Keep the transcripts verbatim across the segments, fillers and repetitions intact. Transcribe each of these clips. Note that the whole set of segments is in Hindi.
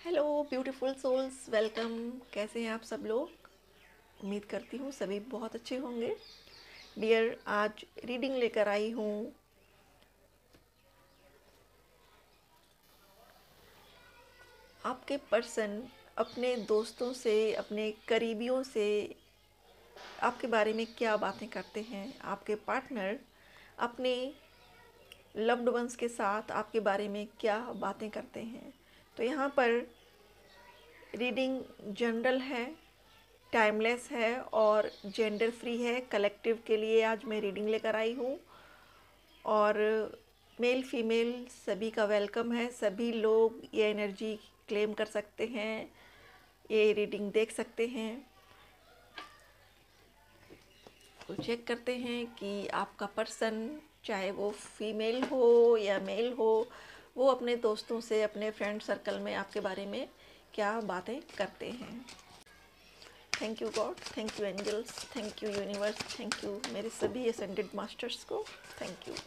Hello beautiful souls, welcome. कैसे हैं आप सब लोग? उम्मीद करती हूँ सभी बहुत अच्छे होंगे। डियर, आज रीडिंग लेकर आई हूँ। आपके पर्सन अपने दोस्तों से, अपने करीबियों से आपके बारे में क्या बातें करते हैं। आपके पार्टनर अपने लव्ड वंस के साथ आपके बारे में क्या बातें करते हैं। तो यहाँ पर रीडिंग जनरल है, टाइमलेस है और जेंडर फ्री है। कलेक्टिव के लिए आज मैं रीडिंग लेकर आई हूँ और मेल फीमेल सभी का वेलकम है। सभी लोग ये एनर्जी क्लेम कर सकते हैं, ये रीडिंग देख सकते हैं। तो चेक करते हैं कि आपका पर्सन, चाहे वो फीमेल हो या मेल हो, वो अपने दोस्तों से, अपने फ्रेंड सर्कल में आपके बारे में क्या बातें करते हैं। Thank you God, thank you angels, thank you universe, thank you मेरे सभी असेंडेड मास्टर्स को, thank you,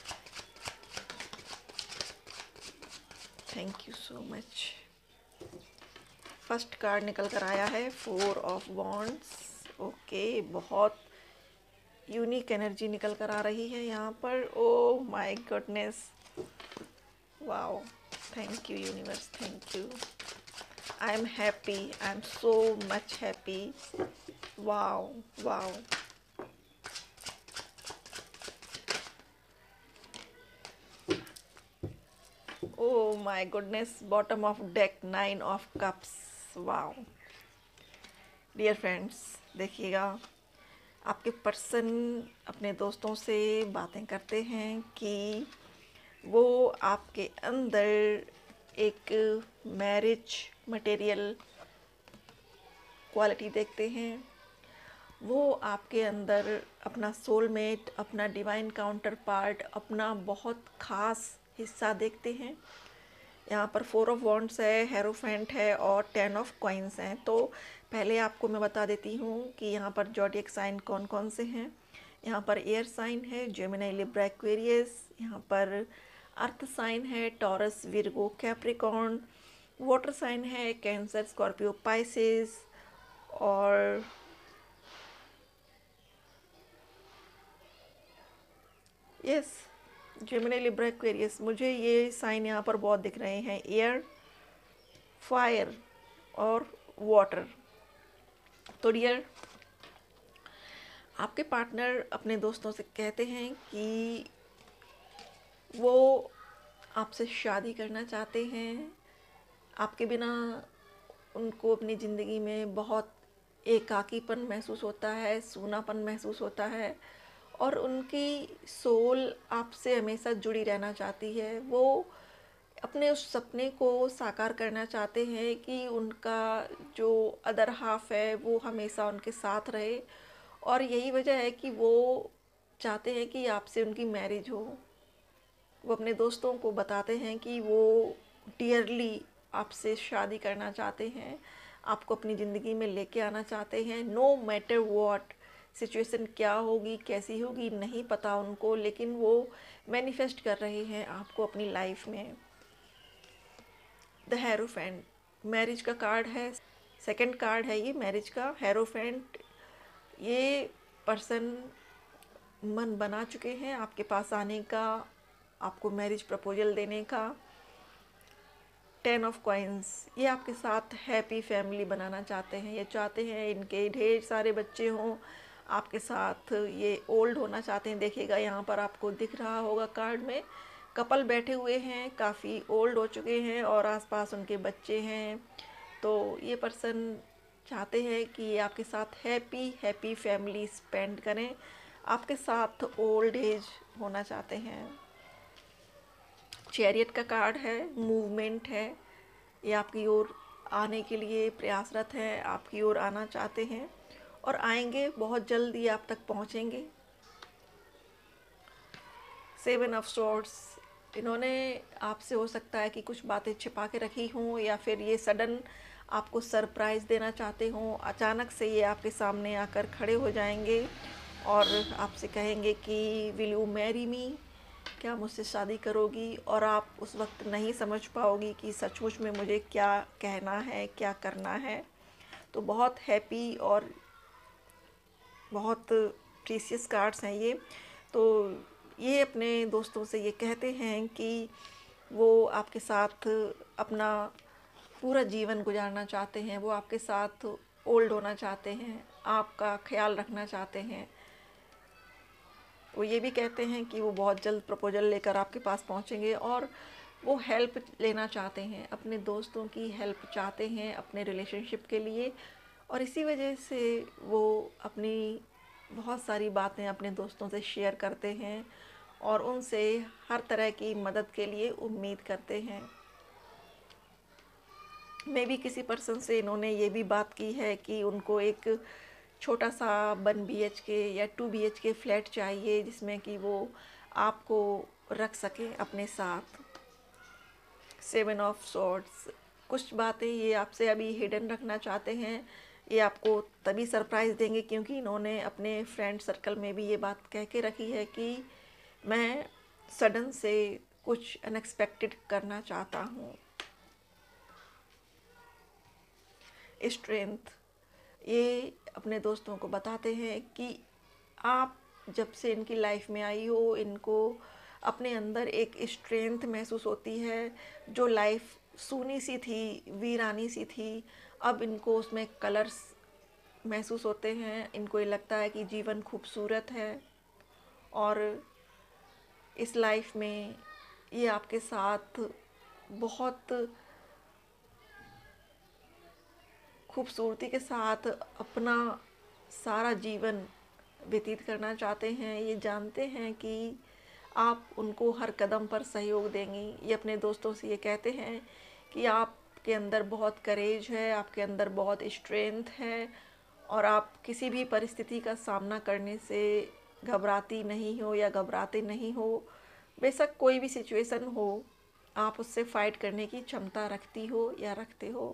thank you so much. First card निकल कर आया है फोर ऑफ वॉन्ड्स। ओके, बहुत यूनिक एनर्जी निकल कर आ रही है यहाँ पर। Oh my goodness, wow, thank you universe, thank you. I am happy, I am so much happy. Wow wow, oh my goodness, bottom of deck, nine of cups. Wow dear friends, देखिएगा, आपके पर्सन अपने दोस्तों से बातें करते हैं कि वो आपके अंदर एक मैरिज मटेरियल क्वालिटी देखते हैं। वो आपके अंदर अपना सोलमेट, अपना डिवाइन काउंटर पार्ट, अपना बहुत ख़ास हिस्सा देखते हैं। यहाँ पर फोर ऑफ वॉन्ड्स है, हेरोफेंट है और टेन ऑफ कॉइन्स हैं। तो पहले आपको मैं बता देती हूँ कि यहाँ पर ज़ोडिएक साइन कौन कौन से हैं। यहाँ पर एयर साइन है, जेमिनी, लिब्रा, एक्वेरियस। यहाँ पर अर्थ साइन है, Taurus, Virgo, Capricorn. Water sign है, कैंसर, स्कॉर्पियो, पाइसेस। और यस, जेमिनी, लिब्रा, एक्वेरियस। मुझे ये साइन यहाँ पर बहुत दिख रहे हैं, एयर, फायर और वाटर। तो डियर, आपके पार्टनर अपने दोस्तों से कहते हैं कि वो आपसे शादी करना चाहते हैं। आपके बिना उनको अपनी ज़िंदगी में बहुत एकाकीपन महसूस होता है, सूनापन महसूस होता है और उनकी सोल आपसे हमेशा जुड़ी रहना चाहती है। वो अपने उस सपने को साकार करना चाहते हैं कि उनका जो अदर हाफ है वो हमेशा उनके साथ रहे, और यही वजह है कि वो चाहते हैं कि आपसे उनकी मैरिज हो। वो अपने दोस्तों को बताते हैं कि वो डियरली आपसे शादी करना चाहते हैं, आपको अपनी ज़िंदगी में लेके आना चाहते हैं। नो मैटर व्हाट सिचुएशन क्या होगी, कैसी होगी, नहीं पता उनको, लेकिन वो मैनिफेस्ट कर रहे हैं आपको अपनी लाइफ में। द हेरोफेंट मैरिज का कार्ड है, सेकंड कार्ड है ये मैरिज का, हेरोफेंट। ये पर्सन मन बना चुके हैं आपके पास आने का, आपको मैरिज प्रपोजल देने का। टेन ऑफ कॉइन्स, ये आपके साथ हैप्पी फैमिली बनाना चाहते हैं। ये चाहते हैं इनके ढेर सारे बच्चे हों आपके साथ। ये ओल्ड होना चाहते हैं। देखिएगा, यहाँ पर आपको दिख रहा होगा कार्ड में, कपल बैठे हुए हैं, काफ़ी ओल्ड हो चुके हैं और आसपास उनके बच्चे हैं। तो ये पर्सन चाहते हैं कि ये आपके साथ हैप्पी हैप्पी फैमिली स्पेंड करें, आपके साथ ओल्ड एज होना चाहते हैं। चैरियट का कार्ड है, मूवमेंट है। ये आपकी ओर आने के लिए प्रयासरत हैं, आपकी ओर आना चाहते हैं और आएंगे, बहुत जल्द ये आप तक पहुंचेंगे। सेवन ऑफ स्वॉर्ड्स, इन्होंने आपसे हो सकता है कि कुछ बातें छिपा के रखी हों, या फिर ये सडन आपको सरप्राइज़ देना चाहते हों। अचानक से ये आपके सामने आकर खड़े हो जाएंगे और आपसे कहेंगे कि विल यू मैरी मी। क्या मुझसे शादी करोगी, और आप उस वक्त नहीं समझ पाओगी कि सचमुच में मुझे क्या कहना है, क्या करना है। तो बहुत हैप्पी और बहुत प्रीशियस कार्ड्स हैं ये। तो ये अपने दोस्तों से ये कहते हैं कि वो आपके साथ अपना पूरा जीवन गुजारना चाहते हैं, वो आपके साथ ओल्ड होना चाहते हैं, आपका ख्याल रखना चाहते हैं। वो ये भी कहते हैं कि वो बहुत जल्द प्रपोजल लेकर आपके पास पहुंचेंगे, और वो हेल्प लेना चाहते हैं, अपने दोस्तों की हेल्प चाहते हैं अपने रिलेशनशिप के लिए। और इसी वजह से वो अपनी बहुत सारी बातें अपने दोस्तों से शेयर करते हैं और उनसे हर तरह की मदद के लिए उम्मीद करते हैं। मे भी किसी पर्सन से इन्होंने ये भी बात की है कि उनको एक छोटा सा वन बी एच के या two B H K flat चाहिए, जिसमें कि वो आपको रख सकें अपने साथ। सेवन ऑफ सॉर्ड्स, कुछ बातें ये आपसे अभी हिडन रखना चाहते हैं। ये आपको तभी सरप्राइज़ देंगे क्योंकि इन्होंने अपने फ्रेंड सर्कल में भी ये बात कह के रखी है कि मैं सडन से कुछ अनएक्सपेक्टेड करना चाहता हूँ। स्ट्रेंथ, ये अपने दोस्तों को बताते हैं कि आप जब से इनकी लाइफ में आई हो, इनको अपने अंदर एक स्ट्रेंथ महसूस होती है। जो लाइफ सूनी सी थी, वीरानी सी थी, अब इनको उसमें कलर्स महसूस होते हैं। इनको ये लगता है कि जीवन खूबसूरत है, और इस लाइफ में ये आपके साथ बहुत खूबसूरती के साथ अपना सारा जीवन व्यतीत करना चाहते हैं। ये जानते हैं कि आप उनको हर कदम पर सहयोग देंगी। ये अपने दोस्तों से ये कहते हैं कि आपके अंदर बहुत करेज है, आपके अंदर बहुत स्ट्रेंथ है, और आप किसी भी परिस्थिति का सामना करने से घबराती नहीं हो या घबराते नहीं हो। बेशक कोई भी सिचुएशन हो, आप उससे फाइट करने की क्षमता रखती हो या रखते हो।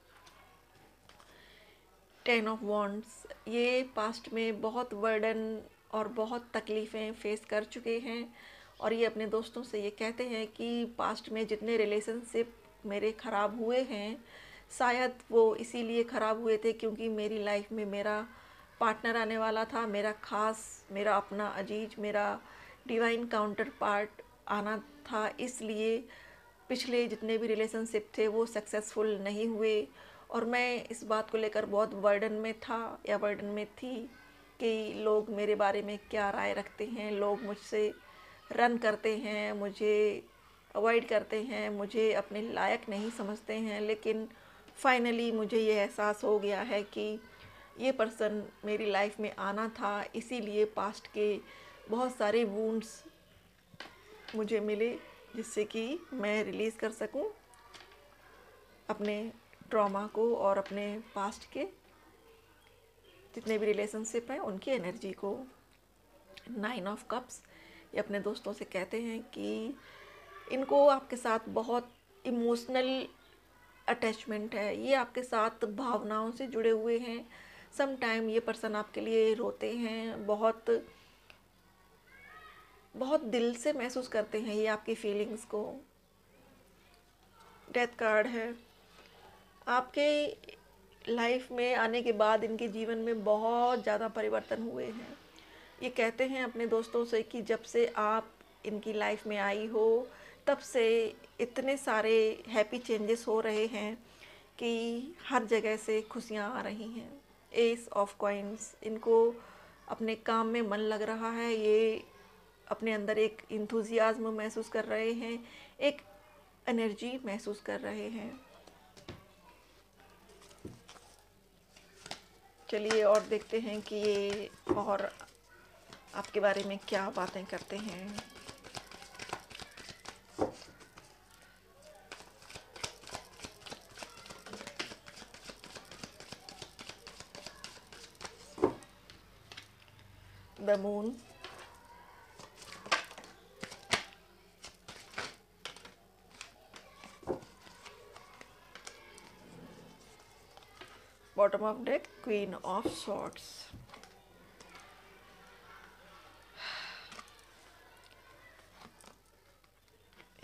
टेन ऑफ वॉन्ड्स, ये पास्ट में बहुत बर्डन और बहुत तकलीफ़ें फेस कर चुके हैं, और ये अपने दोस्तों से ये कहते हैं कि पास्ट में जितने रिलेशनशिप मेरे ख़राब हुए हैं, शायद वो इसीलिए ख़राब हुए थे क्योंकि मेरी लाइफ में मेरा पार्टनर आने वाला था, मेरा ख़ास, मेरा अपना अजीज, मेरा डिवाइन काउंटर पार्ट आना था। इसलिए पिछले जितने भी रिलेशनशिप थे वो सक्सेसफुल नहीं हुए, और मैं इस बात को लेकर बहुत बर्डन में था या बर्डन में थी कि लोग मेरे बारे में क्या राय रखते हैं। लोग मुझसे रन करते हैं, मुझे अवॉइड करते हैं, मुझे अपने लायक नहीं समझते हैं। लेकिन फाइनली मुझे ये एहसास हो गया है कि ये पर्सन मेरी लाइफ में आना था, इसीलिए पास्ट के बहुत सारे वुंड्स मुझे मिले, जिससे कि मैं रिलीज़ कर सकूं अपने ट्रॉमा को और अपने पास्ट के जितने भी रिलेशनशिप हैं उनकी एनर्जी को। नाइन ऑफ कप्स, ये अपने दोस्तों से कहते हैं कि इनको आपके साथ बहुत इमोशनल अटैचमेंट है, ये आपके साथ भावनाओं से जुड़े हुए हैं। सम टाइम ये पर्सन आपके लिए रोते हैं, बहुत बहुत दिल से महसूस करते हैं ये आपकी फीलिंग्स को। डेथ कार्ड है, आपके लाइफ में आने के बाद इनके जीवन में बहुत ज़्यादा परिवर्तन हुए हैं। ये कहते हैं अपने दोस्तों से कि जब से आप इनकी लाइफ में आई हो, तब से इतने सारे हैप्पी चेंजेस हो रहे हैं कि हर जगह से खुशियाँ आ रही हैं। एस ऑफ कॉइन्स, इनको अपने काम में मन लग रहा है, ये अपने अंदर एक इंथुजियाज्म महसूस कर रहे हैं, एक एनर्जी महसूस कर रहे हैं। चलिए और देखते हैं कि ये और आपके बारे में क्या बातें करते हैं। The moon, bottom of deck, queen of swords.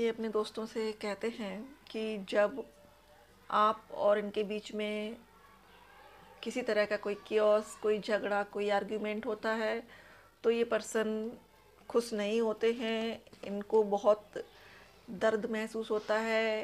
ये अपने दोस्तों से कहते हैं कि जब आप और इनके बीच में किसी तरह का कोई कियोस, कोई झगड़ा, कोई आर्ग्यूमेंट होता है तो ये पर्सन खुश नहीं होते हैं। इनको बहुत दर्द महसूस होता है,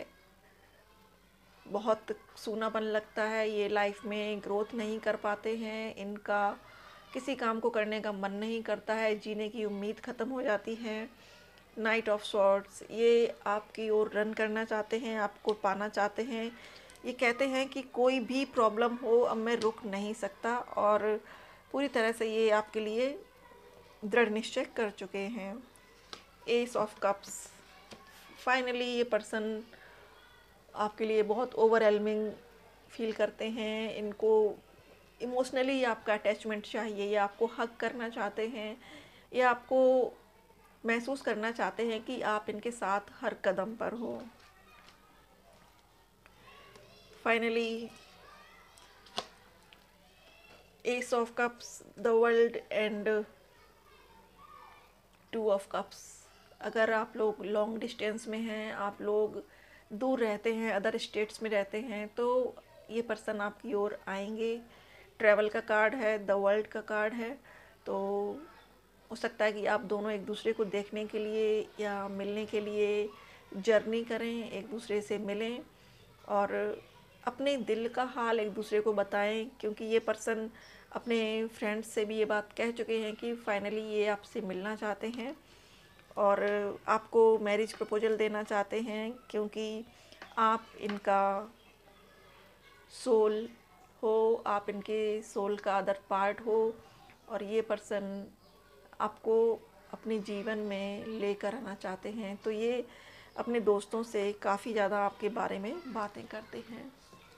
बहुत सूनापन लगता है, ये लाइफ में ग्रोथ नहीं कर पाते हैं, इनका किसी काम को करने का मन नहीं करता है, जीने की उम्मीद ख़त्म हो जाती है। नाइट ऑफ सॉर्ट्स, ये आपकी ओर रन करना चाहते हैं, आपको पाना चाहते हैं। ये कहते हैं कि कोई भी प्रॉब्लम हो अब मैं रुक नहीं सकता, और पूरी तरह से ये आपके लिए दृढ़ निश्चय कर चुके हैं। एस ऑफ कप्स, फाइनली ये पर्सन आपके लिए बहुत ओवरवेलमिंग फील करते हैं। इनको इमोशनली आपका अटैचमेंट चाहिए, ये आपको हग करना चाहते हैं, ये आपको महसूस करना चाहते हैं कि आप इनके साथ हर कदम पर हो। Finally ace of cups, the world and two of cups. अगर आप लोग लॉन्ग डिस्टेंस में हैं, आप लोग दूर रहते हैं, अदर स्टेट्स में रहते हैं, तो ये पर्सन आपकी ओर आएंगे। ट्रैवल का कार्ड है, द वर्ल्ड का कार्ड है, तो हो सकता है कि आप दोनों एक दूसरे को देखने के लिए या मिलने के लिए जर्नी करें, एक दूसरे से मिलें और अपने दिल का हाल एक दूसरे को बताएं, क्योंकि ये पर्सन अपने फ्रेंड्स से भी ये बात कह चुके हैं कि फाइनली ये आपसे मिलना चाहते हैं और आपको मैरिज प्रपोजल देना चाहते हैं, क्योंकि आप इनका सोल हो, आप इनके सोल का अदर पार्ट हो, और ये पर्सन आपको अपने जीवन में लेकर आना चाहते हैं। तो ये अपने दोस्तों से काफ़ी ज़्यादा आपके बारे में बातें करते हैं।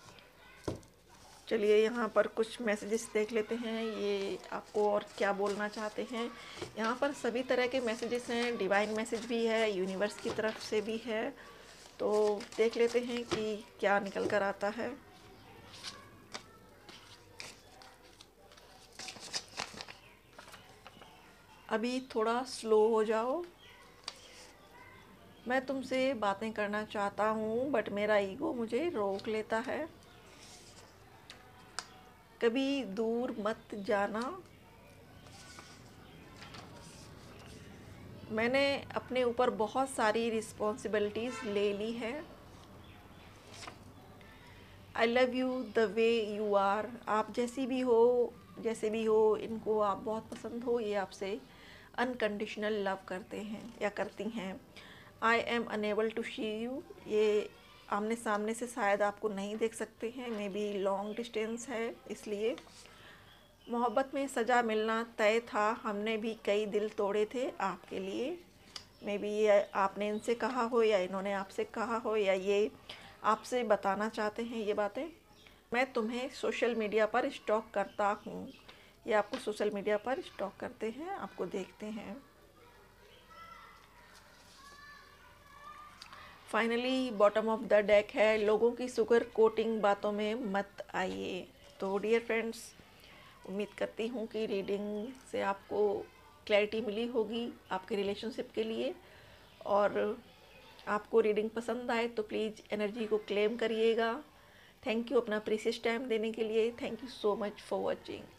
चलिए यहाँ पर कुछ मैसेजेस देख लेते हैं, ये आपको और क्या बोलना चाहते हैं। यहाँ पर सभी तरह के मैसेजेस हैं, डिवाइन मैसेज भी है, यूनिवर्स की तरफ से भी है, तो देख लेते हैं कि क्या निकल कर आता है। अभी थोड़ा स्लो हो जाओ, मैं तुमसे बातें करना चाहता हूँ बट मेरा ईगो मुझे रोक लेता है। कभी दूर मत जाना, मैंने अपने ऊपर बहुत सारी रिस्पॉन्सिबिलिटीज़ ले ली है। I love you the way you are, आप जैसी भी हो, जैसे भी हो, इनको आप बहुत पसंद हो, ये आपसे अनकंडीशनल लव करते हैं या करती हैं। I am unable to see you, ये आमने सामने से शायद आपको नहीं देख सकते हैं, मे बी लॉन्ग डिस्टेंस है इसलिए। मोहब्बत में सज़ा मिलना तय था, हमने भी कई दिल तोड़े थे आपके लिए। मे बी ये आपने इनसे कहा हो या इन्होंने आपसे कहा हो, या ये आपसे बताना चाहते हैं ये बातें। मैं तुम्हें सोशल मीडिया पर स्टॉक करता हूँ, ये आपको सोशल मीडिया पर स्टॉक करते हैं, आपको देखते हैं। Finally bottom of the deck है, लोगों की शुगर कोटिंग बातों में मत आइए। तो डियर फ्रेंड्स, उम्मीद करती हूँ कि रीडिंग से आपको क्लैरिटी मिली होगी आपके रिलेशनशिप के लिए, और आपको रीडिंग पसंद आए तो प्लीज़ एनर्जी को क्लेम करिएगा। थैंक यू अपना प्रीशियस टाइम देने के लिए। Thank you so much for watching.